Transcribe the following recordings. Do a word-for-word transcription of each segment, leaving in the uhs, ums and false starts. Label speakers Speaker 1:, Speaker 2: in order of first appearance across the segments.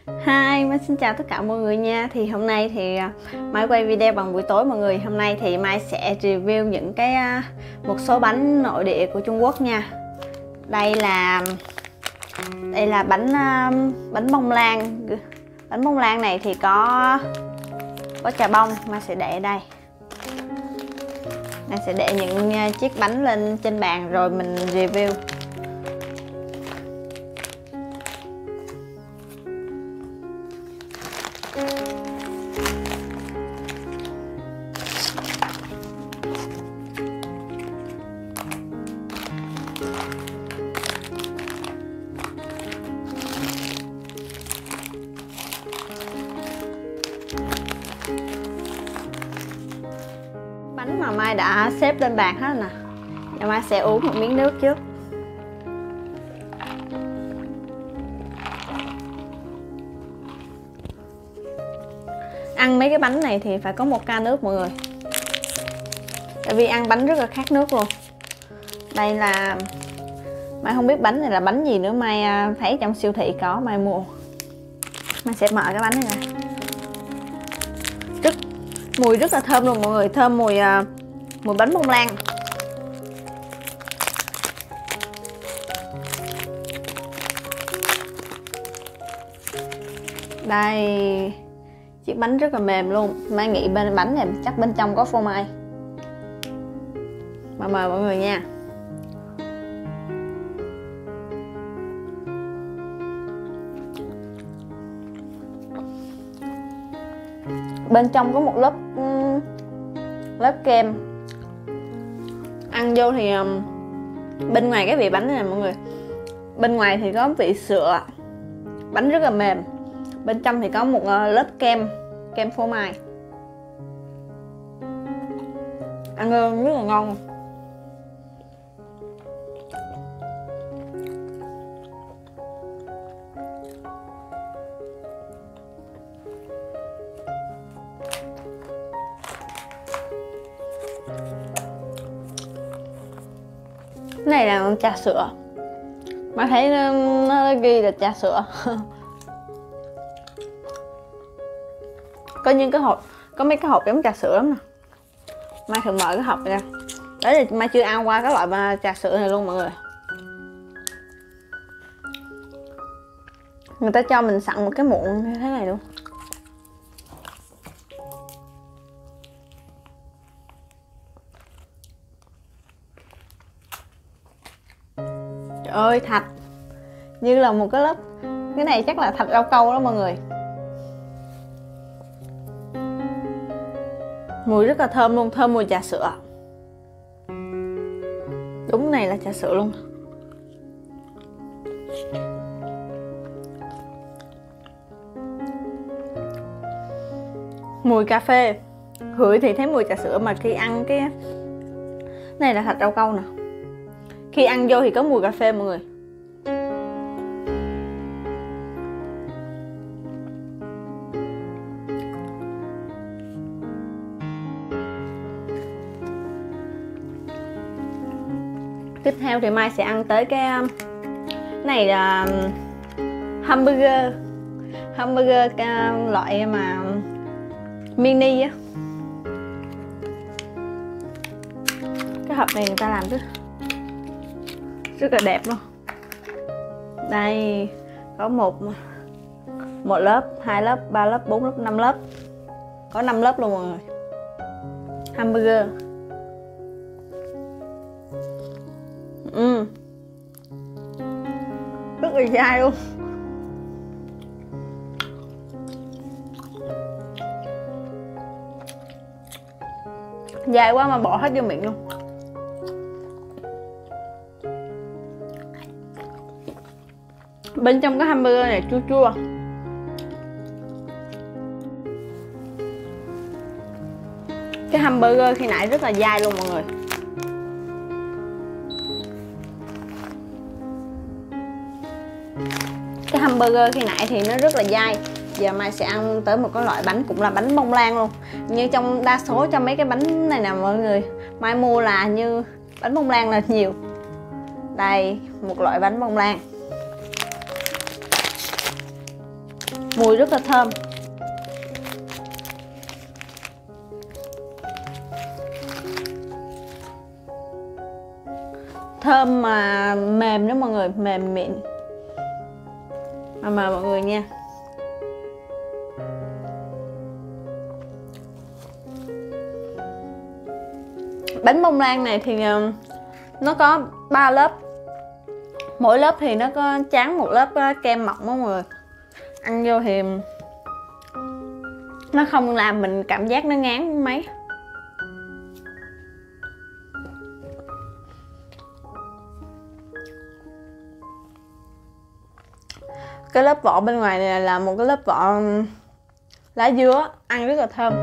Speaker 1: Hi, Mai xin chào tất cả mọi người nha. Thì hôm nay thì Mai quay video bằng buổi tối mọi người. Hôm nay thì Mai sẽ review những cái một số bánh nội địa của Trung Quốc nha. Đây là đây là bánh bánh bông lan. Bánh bông lan này thì có có trà bông. Mai sẽ để ở đây. Mai sẽ để những chiếc bánh lên trên bàn rồi mình review. Bánh mà Mai đã xếp lên bàn hết nè. Và Mai sẽ uống một miếng nước trước. Ăn mấy cái bánh này thì phải có một ca nước mọi người. Tại vì ăn bánh rất là khát nước luôn. Đây là Mai không biết bánh này là bánh gì nữa, Mai thấy trong siêu thị có, Mai mua. Mai sẽ mở cái bánh này ra. Rất mùi rất là thơm luôn mọi người, thơm mùi uh, mùi bánh bông lan. Đây, chiếc bánh rất là mềm luôn. Mai nghĩ bên bánh này chắc bên trong có phô mai. Mà mời mọi người nha. Bên trong có một lớp lớp kem. Ăn vô thì bên ngoài cái vị bánh này nè mọi người, bên ngoài thì có vị sữa, bánh rất là mềm. Bên trong thì có một lớp kem kem phô mai. Ăn rất là ngon. Cái này là trà sữa. Mà thấy nó, nó ghi là trà sữa. Có những cái hộp, có mấy cái hộp giống trà sữa lắm nè. Mai thử mở cái hộp ra. Đấy là Mai chưa ăn qua cái loại trà sữa này luôn mọi người. Người ta cho mình sẵn một cái muỗng như thế này luôn. Trời ơi, thạch như là một cái lớp. Cái này chắc là thạch rau câu đó mọi người. Mùi rất là thơm luôn, thơm mùi trà sữa. Đúng này là trà sữa luôn. Mùi cà phê. Hửi thì thấy mùi trà sữa, mà khi ăn cái này là thạch rau câu nè, khi ăn vô thì có mùi cà phê mọi người. Tiếp theo thì Mai sẽ ăn tới cái này là hamburger. Hamburger loại mà mini á. Cái hộp này người ta làm rất rất là đẹp luôn. Đây có một một lớp, hai lớp, ba lớp, bốn lớp, năm lớp. Có năm lớp luôn mọi người. Hamburger. Ừ. Rất là dai luôn. Dai quá mà bỏ hết vô miệng luôn. Bên trong cái hamburger này chua chua. Cái hamburger khi nãy rất là dai luôn mọi người. Cái hamburger khi nãy thì nó rất là dai. Giờ Mai sẽ ăn tới một cái loại bánh cũng là bánh bông lan luôn. Như trong đa số trong mấy cái bánh này nè mọi người, Mai mua là như bánh bông lan là nhiều. Đây, một loại bánh bông lan. Mùi rất là thơm. Thơm mà mềm đó mọi người, mềm mịn. Mà mời mọi người nha. Bánh bông lan này thì nó có ba lớp. Mỗi lớp thì nó có tráng một lớp kem mỏng đó mọi người. Ăn vô thì nó không làm mình cảm giác nó ngán mấy. Cái lớp vỏ bên ngoài này là một cái lớp vỏ lá dứa, ăn rất là thơm.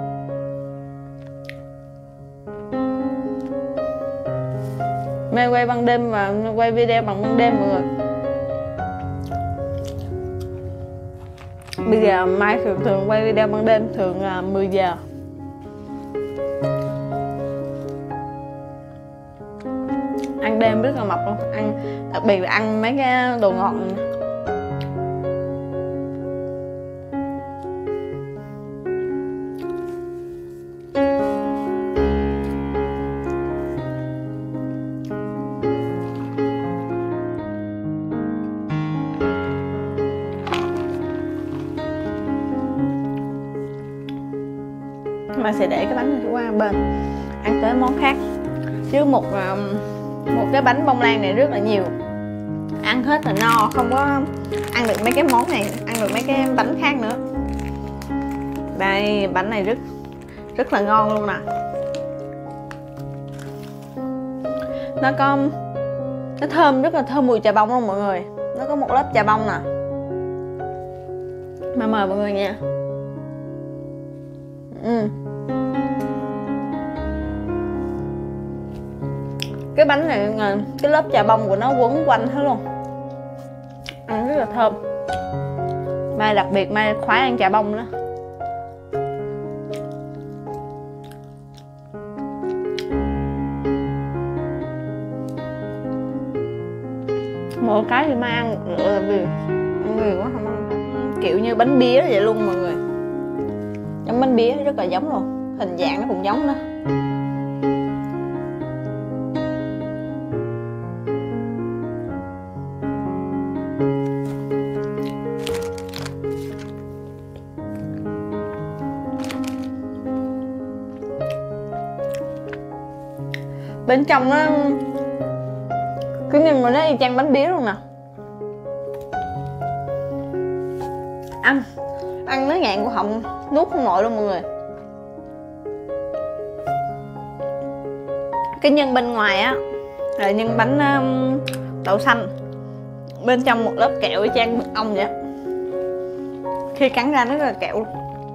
Speaker 1: Mê quay ban đêm và quay video bằng ban đêm mọi người. Bây giờ Mai thường thường quay video ban đêm, thường là mười giờ. Ăn đêm rất là mập luôn, ăn đặc biệt là ăn mấy cái đồ ngọt này. Mà sẽ để cái bánh này qua bên ăn tới món khác. Chứ một một cái bánh bông lan này rất là nhiều, ăn hết là no, không có ăn được mấy cái món này, ăn được mấy cái bánh khác nữa. Đây, bánh này rất rất là ngon luôn nè. Nó có nó thơm, rất là thơm mùi chà bông luôn mọi người. Nó có một lớp chà bông nè. Mà mời mọi người nha. Ừ. Cái bánh này, cái lớp chà bông của nó quấn quanh hết luôn, ăn rất là thơm. Mai đặc biệt Mai khoái ăn chà bông đó. Một cái thì Mai ăn một là vì ăn nhiều quá không ăn. Kiểu như bánh bía vậy luôn mọi người. Giống bánh bía, rất là giống luôn. Hình dạng nó cũng giống đó. Bên trong nó cứ nhìn mà nó y chang bánh bía luôn nè. Ăn Ăn nó ngạn của họng, nuốt không nổi luôn mọi người. Cái nhân bên ngoài á là nhân bánh um, đậu xanh, bên trong một lớp kẹo y chang mật ong vậy. Khi cắn ra nó rất là kẹo luôn.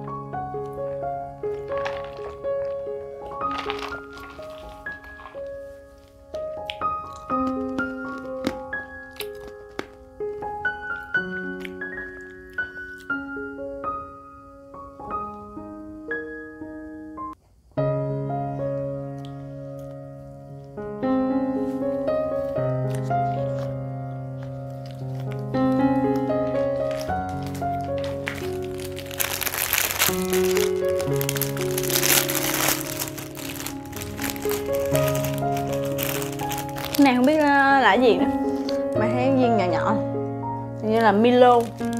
Speaker 1: Cái này không biết là cái gì nữa, mà thấy viên nhỏ nhỏ như là Milo.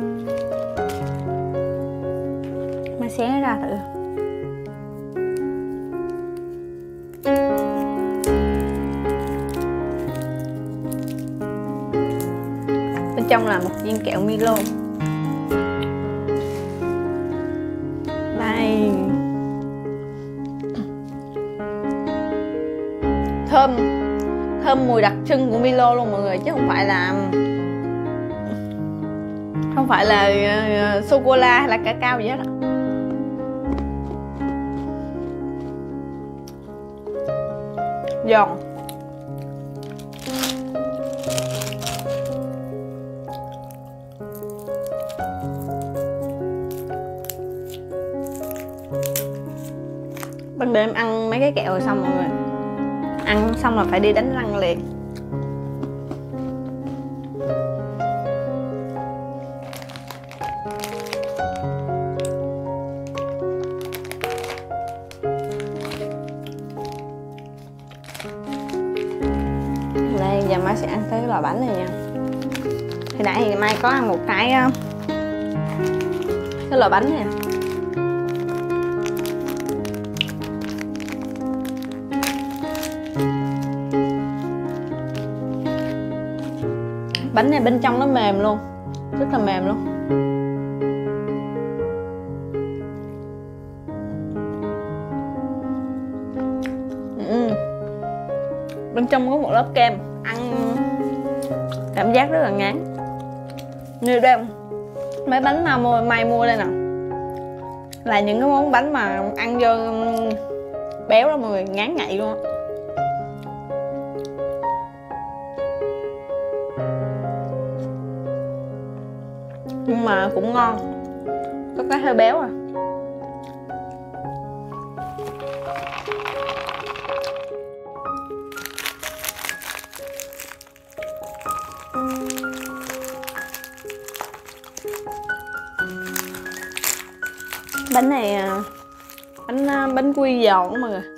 Speaker 1: Mà xé nó ra thử. Bên trong là một viên kẹo Milo. Đây, thơm thơm mùi đặc trưng của Milo luôn mọi người, chứ không phải là không phải là uh, sô cô la hay là cacao gì hết. Giòn. Ban đêm ăn mấy cái kẹo rồi xong mọi người, ăn xong là phải đi đánh răng liền. loại bánh này nha. Thì nãy thì Mai có ăn một cái cái loại bánh này. Bánh này bên trong nó mềm luôn, rất là mềm luôn. Ừ. Bên trong có một lớp kem, ăn cảm giác rất là ngán. Như đây mấy bánh mà mua, Mai mua đây nè, là những cái món bánh mà ăn vô béo đó mọi người, ngán ngậy luôn á. Nhưng mà cũng ngon, có cái hơi béo à. Bánh này bánh bánh quy giòn đó mọi người.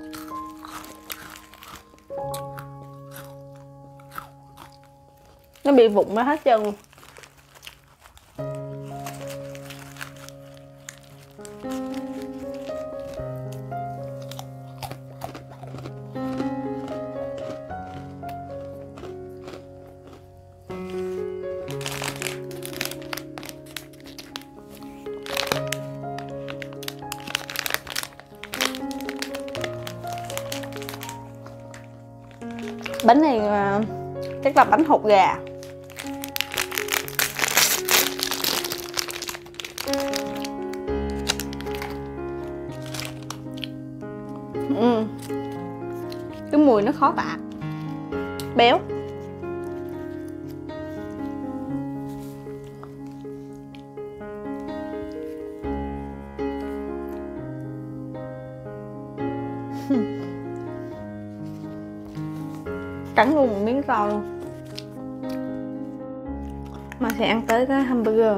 Speaker 1: Nó bị vụn ra hết trơn luôn. Bánh này chắc là bánh hột gà. Ừ. Cái mùi nó khó tả, béo. Cắn luôn một miếng rau luôn. Mà sẽ ăn tới cái hamburger.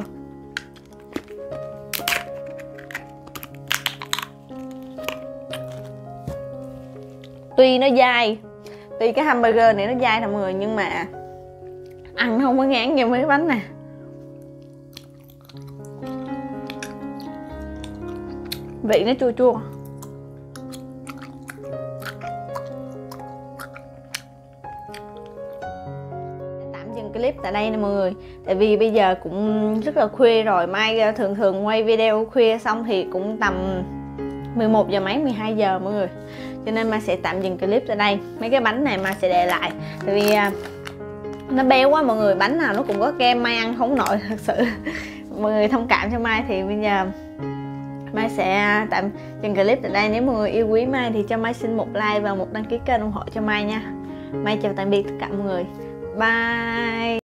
Speaker 1: Tuy nó dai, tuy cái hamburger này nó dai nè mọi người, nhưng mà ăn nó không có ngán như mấy cái bánh nè. Vị nó chua chua. Clip tại đây nè mọi người, tại vì bây giờ cũng rất là khuya rồi. Mai thường thường quay video khuya xong thì cũng tầm mười một giờ mấy, mười hai giờ mọi người, cho nên Mai sẽ tạm dừng clip tại đây. Mấy cái bánh này Mai sẽ để lại, tại vì nó béo quá mọi người, bánh nào nó cũng có kem, Mai ăn không nổi thật sự. Mọi người thông cảm cho Mai. Thì bây giờ Mai sẽ tạm dừng clip tại đây. Nếu mọi người yêu quý Mai thì cho Mai xin một like và một đăng ký kênh ủng hộ cho Mai nha. Mai chào tạm biệt tất cả mọi người, bye.